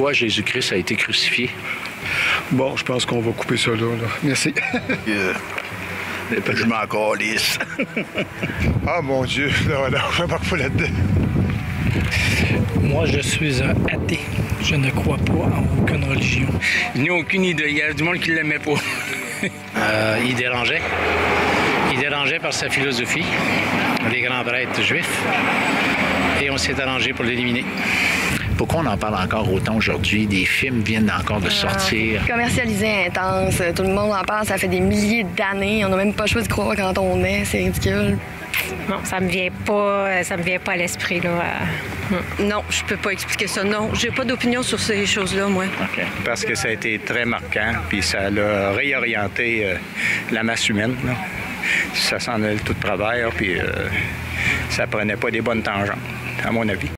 pourquoi Jésus-Christ a été crucifié. Bon, je pense qu'on va couper ça là. Merci. Je m'en calisse. Ah, mon Dieu. Non, je ne pas là-dedans. Moi, je suis un athée. Je ne crois pas en aucune religion. Je n'ai aucune idée. Il y a du monde qui ne l'aimait pas. Il dérangeait. Il dérangeait par sa philosophie, les grands prêtres juifs, et on s'est arrangé pour l'éliminer. Pourquoi on en parle encore autant aujourd'hui? Des films viennent encore de sortir. Commercialisé intense, tout le monde en parle, ça fait des milliers d'années. On n'a même pas le choix de croire quand on est, c'est ridicule. Non, ça me vient pas à l'esprit, là. Non, je peux pas expliquer ça. Non, j'ai pas d'opinion sur ces choses-là, moi. Okay. Parce que ça a été très marquant, puis ça a réorienté la masse humaine, là. Ça s'en allait tout de travers, puis ça prenait pas des bonnes tangentes, à mon avis.